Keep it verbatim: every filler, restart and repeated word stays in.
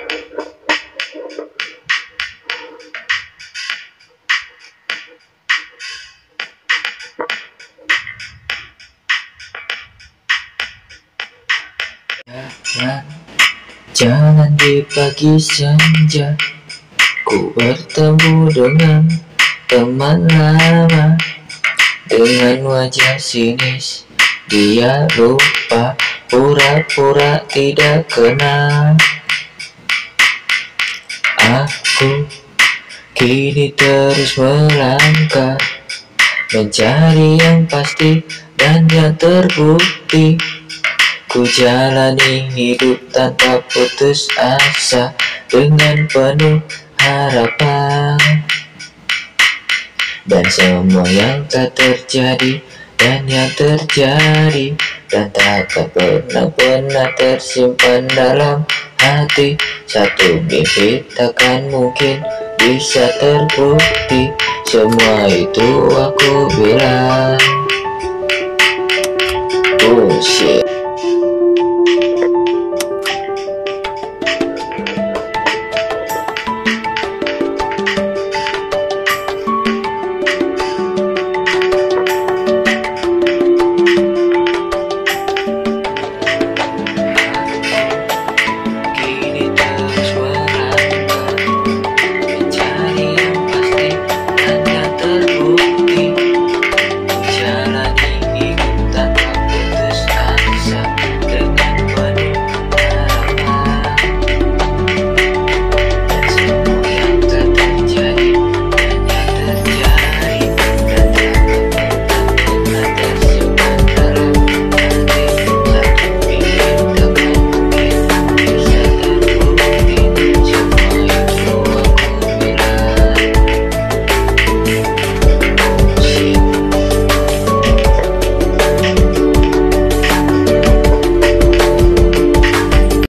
Jangan, jangan di pagi senja ku bertemu dengan teman lama. Dengan wajah sinis dia lupa, pura-pura tidak kenal. Aku kini terus melangkah, mencari yang pasti dan yang terbukti. Ku jalani hidup tanpa putus asa, dengan penuh harapan. Dan semua yang tak terjadi dan yang terjadi, dan takkan pernah-pernah tersimpan dalam hati. Satu mimpi takkan mungkin bisa terbukti. Semua itu aku bilang bullshit.